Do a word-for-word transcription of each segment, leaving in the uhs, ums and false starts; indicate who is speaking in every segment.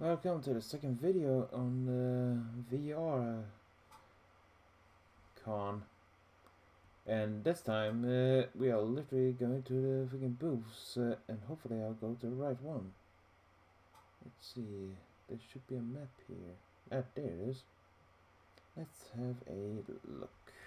Speaker 1: Welcome to the second video on the V R con, and this time uh, we are literally going to the freaking booths, uh, and hopefully I'll go to the right one. Let's see, there should be a map here. Ah, there it is. Let's have a look.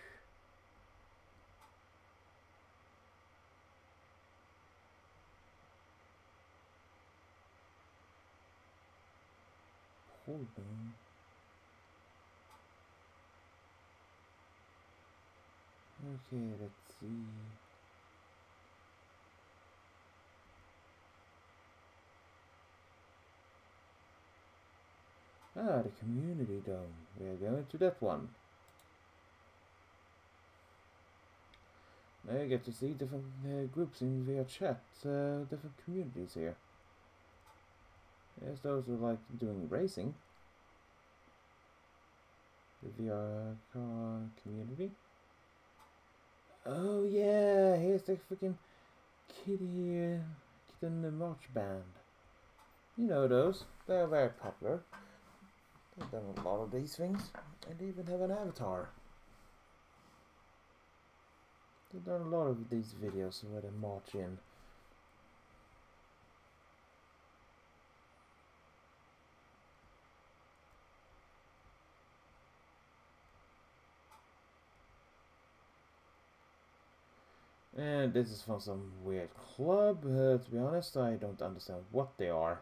Speaker 1: Hold on. Okay, let's see. Ah, the community dome. We are going to that one. Now you get to see different uh, groups in V R chat, uh, different communities here. Yes, those who like doing racing. The V R car community. Oh yeah, here's the freaking kitty, uh, kitten the march band. You know those? They're very popular. They've done a lot of these things, and they even have an avatar. They've done a lot of these videos where they march in. And this is from some weird club. Uh, to be honest, I don't understand what they are.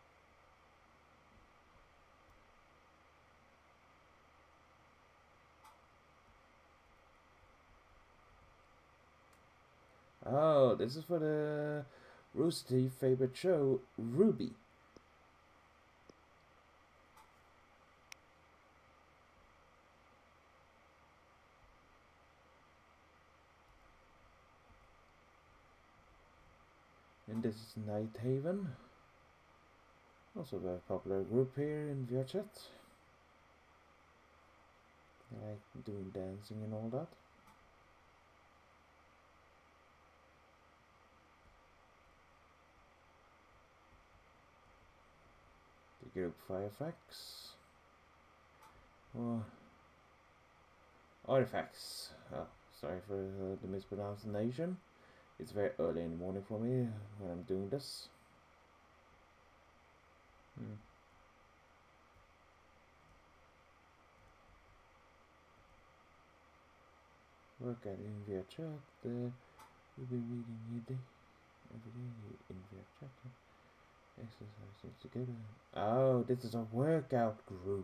Speaker 1: Oh, this is for the Rooster Teeth favorite show, RWBY. And this is Nighthaven. Also a very popular group here in V R chat. They like doing dancing and all that. The group Firefax. Or Artifacts. Oh, sorry for uh, the mispronunciation. It's very early in the morning for me when I'm doing this. Hmm. Work at in V R chat. Uh, we'll be reading your day every day in V R chat. Exercising together. Oh, this is a workout group.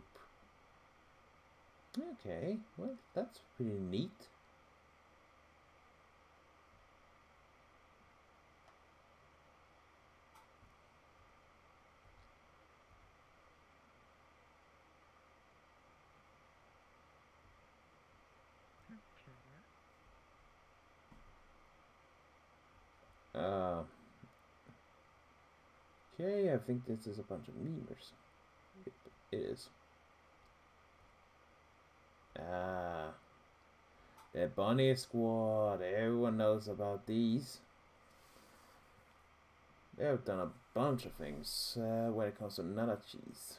Speaker 1: Okay, well, that's pretty neat. Uh, okay, I think this is a bunch of memers. It, it is. Ah, the Bunny Squad. Everyone knows about these. They have done a bunch of things uh, when it comes to nana cheese.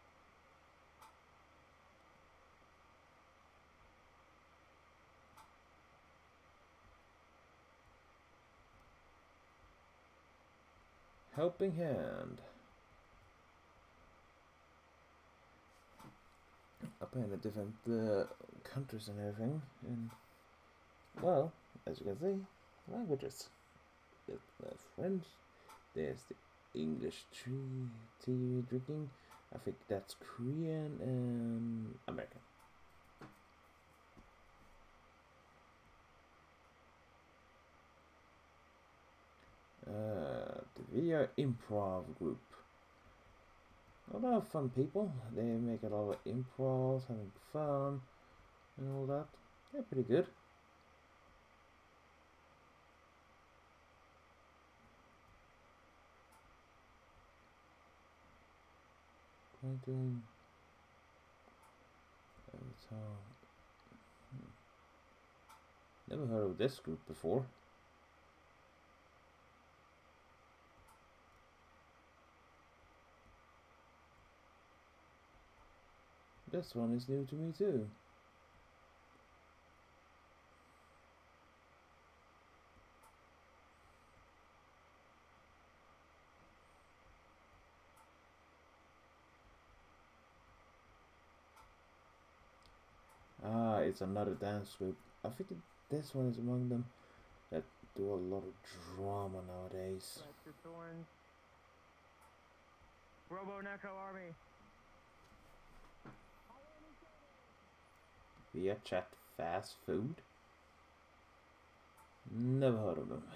Speaker 1: Helping Hand. Up in the different uh, countries and everything. And, well, as you can see, languages. There's the French, there's the English tea, tea drinking. I think that's Korean and American. Uh, the V R Improv Group. A lot of fun people. They make a lot of improvs, having fun, and all that. They're pretty good. Quentin. Avatar. Hmm. Never heard of this group before. This one is new to me too. Ah, it's another dance group. I think this one is among them that do a lot of drama nowadays.
Speaker 2: Robo Neko Army.
Speaker 1: Via chat fast food? Never heard of them.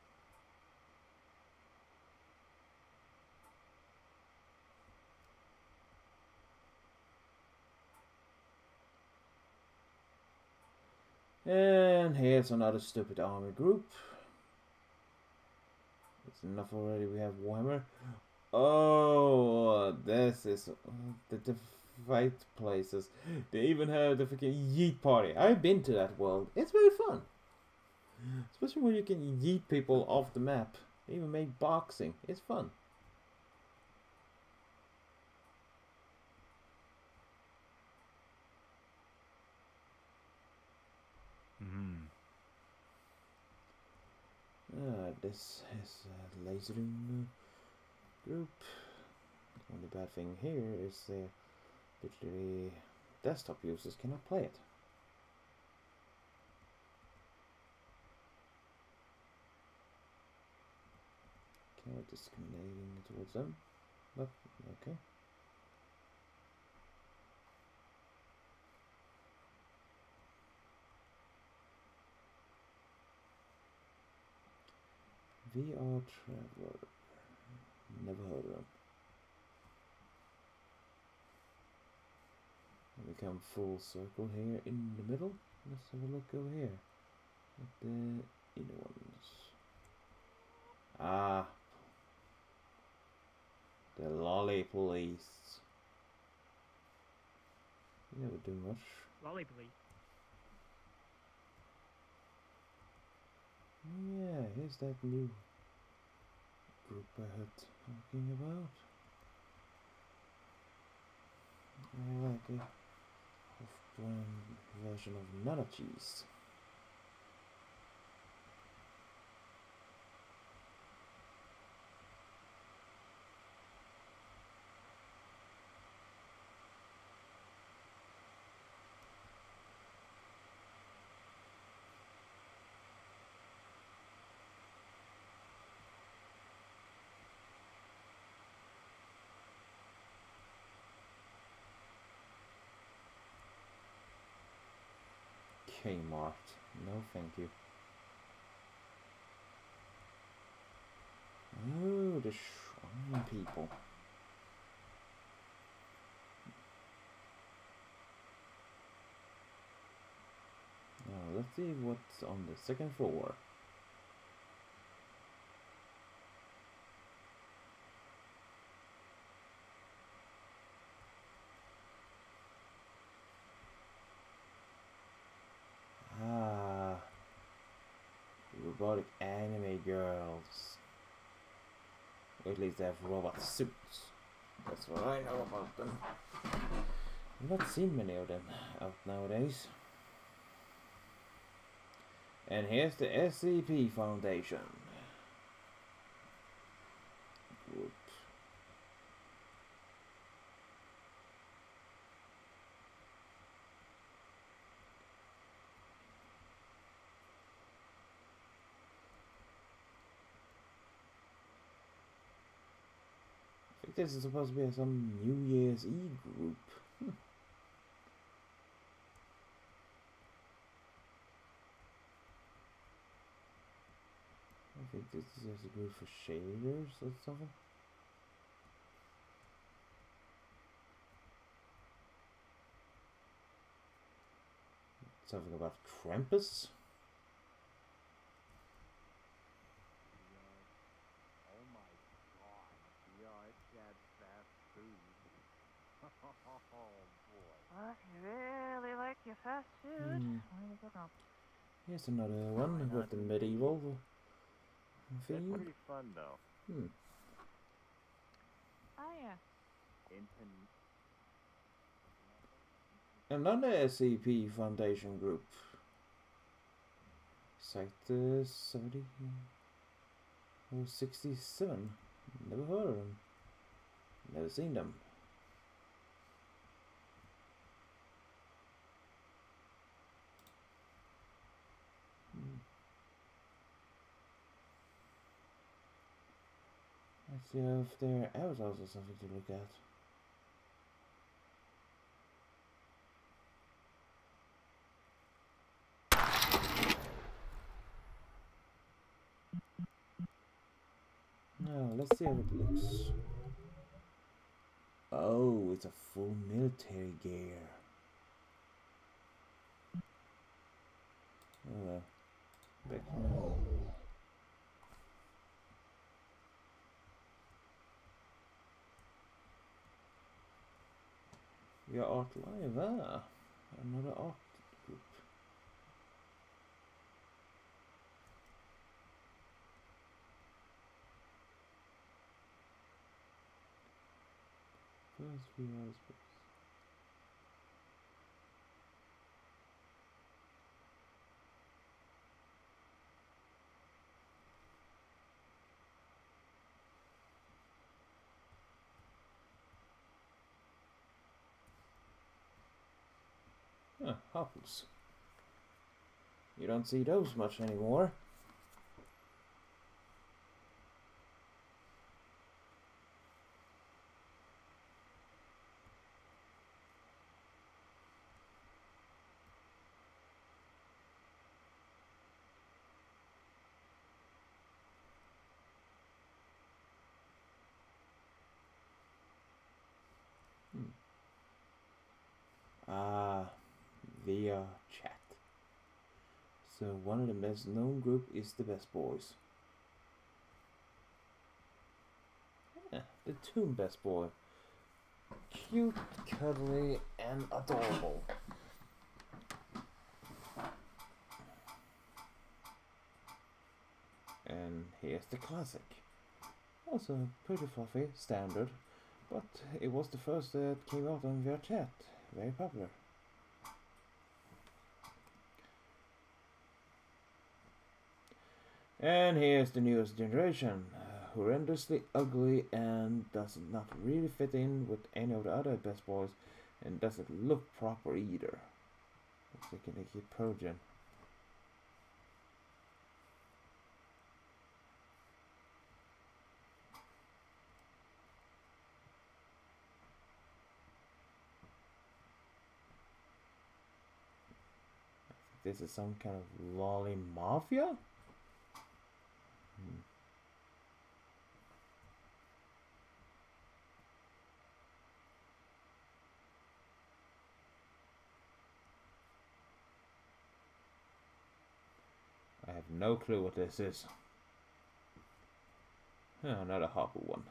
Speaker 1: And here's another stupid army group. It's enough already, we have Warhammer. Oh, this is uh, the, the fight places. They even have the freaking yeet party. I've been to that world. It's very fun. Especially when you can yeet people off the map. They even make boxing. It's fun.
Speaker 3: Mm-hmm.
Speaker 1: Ah, this is a lasering uh, group. The only bad thing here is uh, literally desktop users cannot play it. Kind of discriminating towards them, but okay. V R Traveler. Never heard of them. We come full circle here in the middle. Let's have a look over here at the inner ones. Ah, the lolly police. They never do much.
Speaker 2: Lolly police.
Speaker 1: Yeah, here's that new group I had talking about. I like it. Off-brand version of Nana Cheese. Kmart. No, thank you. Oh, the shrine people. Now, let's see what's on the second floor. Ah, robotic anime girls. Or at least they have robot suits. That's what I know about them. I've not seen many of them out nowadays. And here's the S C P Foundation group. I think this is supposed to be some New Year's Eve group. Hmm. I think this is just a group for shaders or something. Something about Krampus.
Speaker 3: Oh my god. Yeah, it's that fast food. Oh boy.
Speaker 2: Well, if you really like your fast food,
Speaker 1: Hmm.
Speaker 2: where you go now?
Speaker 1: Here's another one
Speaker 3: Why
Speaker 1: with the
Speaker 3: not?
Speaker 1: medieval
Speaker 3: That's
Speaker 1: theme.
Speaker 3: pretty fun though.
Speaker 1: Hmm.
Speaker 2: Oh yeah.
Speaker 3: Inten
Speaker 1: another S C P Foundation group. Site uh, seventy or sixty-seven. Never heard of them. Never seen them. Hmm. Let's see if there are avatars or something to look at. Now, let's see how it looks. Oh, it's a full military gear. Oh well. Back home. We are Art Live, ah. Another art group. First V R space. Huh, hoppers. You don't see those much anymore. Hmm. Ah, via chat. So one of the best known group is the Best Boys. Yeah, the Toon Best Boy. Cute, cuddly, and adorable. And here's the classic. Also pretty fluffy, standard, but it was the first that came out on VRChat. Very popular. And here's the newest generation. Uh, horrendously ugly and does not really fit in with any of the other Best Boys and doesn't look proper either. Looks like a Nikki Progen. This is some kind of lolly mafia? Hmm. I have no clue what this is. Oh, another Hopper one.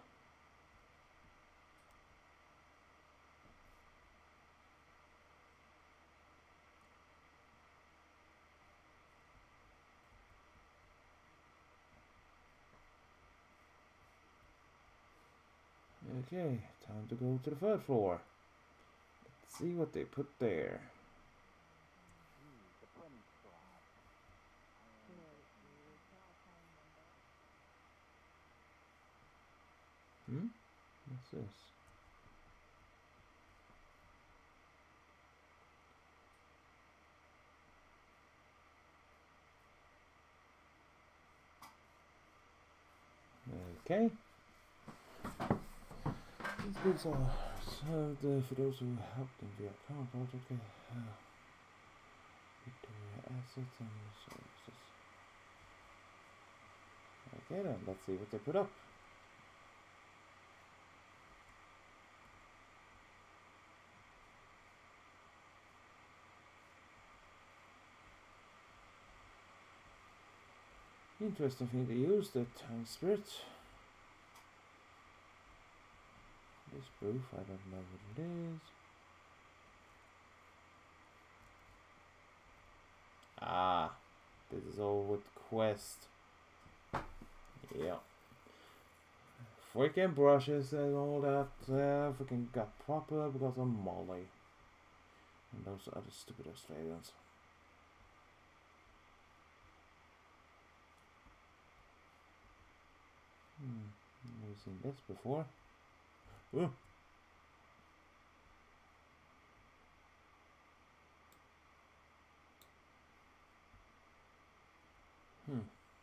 Speaker 1: Okay, time to go to the third floor. Let's see what they put there. Hmm? What's this? Okay. These books are served uh, for those who helped them via account project. Uh, Victoria assets and services. Okay then, let's see what they put up. Interesting thing to use the Time Spirit. This proof, I don't know what it is. Ah, this is all with Quest. Yeah. Freaking brushes and all that uh, freaking got proper because of Molly. And those other stupid Australians. Hmm, never seen this before. Ooh. Hmm.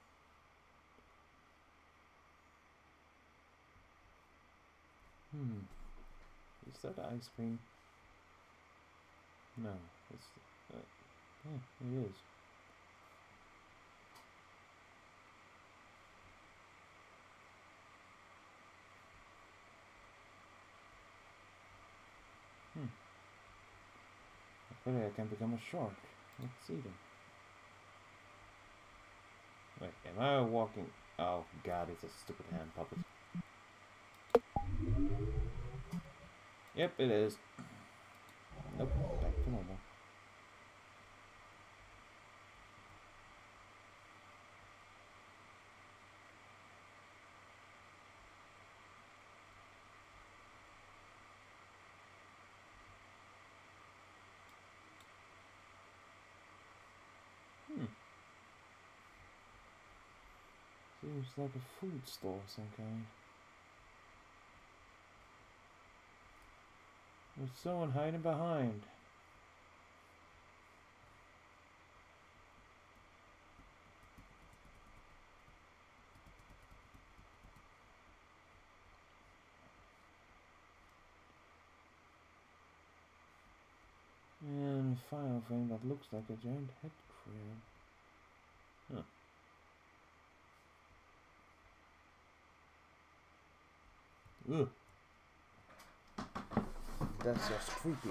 Speaker 1: Hmm. Is that ice cream? No, it's. Uh, yeah, it is. Hmm. Maybe I can become a shark. Let's see them. Wait, am I walking? Oh god, it's a stupid hand puppet. Yep, it is. Nope, back to normal. Hmm. Seems like a food store of some kind. There's someone hiding behind. And final thing that looks like a giant head crab. Huh. Ugh. That's just creepy.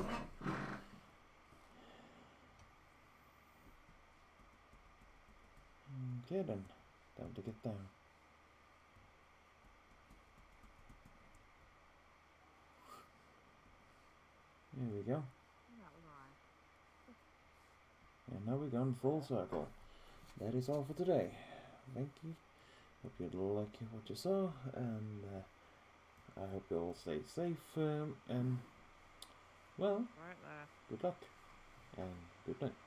Speaker 1: Okay then, time to get down. Here we go.
Speaker 2: That was alright.
Speaker 1: And now we're gone full circle. That is all for today. Thank you. Hope you like what you saw, and uh, I hope you all stay safe. Um, and well,
Speaker 2: Right there.
Speaker 1: good luck and good night.